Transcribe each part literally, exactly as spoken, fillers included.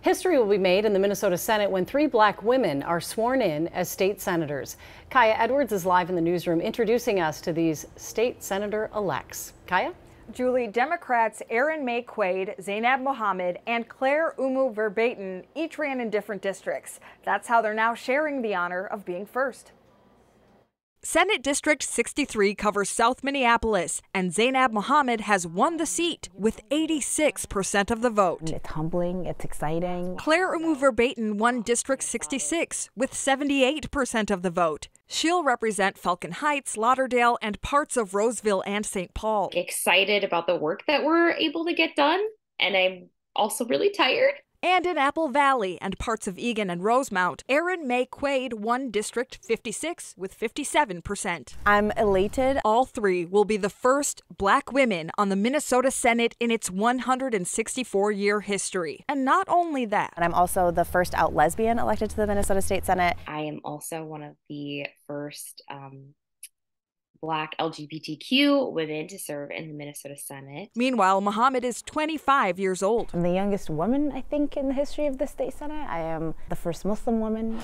History will be made in the Minnesota Senate when three black women are sworn in as state senators. Kaya Edwards is live in the newsroom introducing us to these state senator-elects. Kaya? Julie, Democrats Erin Maye Quade, Zainab Mohammed, and Claire Umu Verbaeten each ran in different districts. That's how they're now sharing the honor of being first. Senate District sixty-three covers South Minneapolis, and Zainab Mohammed has won the seat with eighty-six percent of the vote. It's humbling, it's exciting. Claire Umu Verbaeten won District sixty-six with seventy-eight percent of the vote. She'll represent Falcon Heights, Lauderdale, and parts of Roseville and Saint Paul. Excited about the work that we're able to get done, and I'm also really tired. And in Apple Valley and parts of Eagan and Rosemount, Erin Maye Quade won District fifty-six with fifty-seven percent. I'm elated. All three will be the first black women on the Minnesota Senate in its one hundred sixty-four year history. And not only that. And I'm also the first out lesbian elected to the Minnesota State Senate. I am also one of the first um, Black L G B T Q women to serve in the Minnesota Senate. Meanwhile, Mohammed is twenty-five years old. I'm the youngest woman, I think, in the history of the state Senate. I am the first Muslim woman.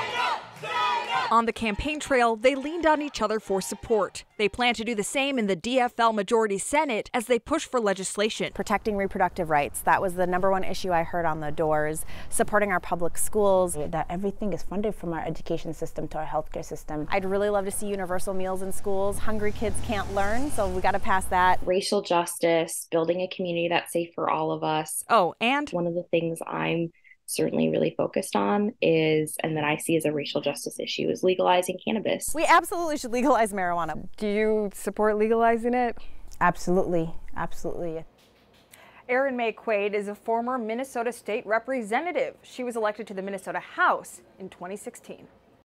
On the campaign trail, they leaned on each other for support. They plan to do the same in the D F L Majority Senate as they push for legislation. Protecting reproductive rights, that was the number one issue I heard on the doors. Supporting our public schools. That everything is funded from our education system to our healthcare system. I'd really love to see universal meals in schools. Hungry kids can't learn, so we got to pass that. Racial justice, building a community that's safe for all of us. Oh, and one of the things I'm certainly really focused on is, and that I see as a racial justice issue, is legalizing cannabis. We absolutely should legalize marijuana. Do you support legalizing it? Absolutely, absolutely. Erin Maye Quade is a former Minnesota state representative. She was elected to the Minnesota House in twenty sixteen.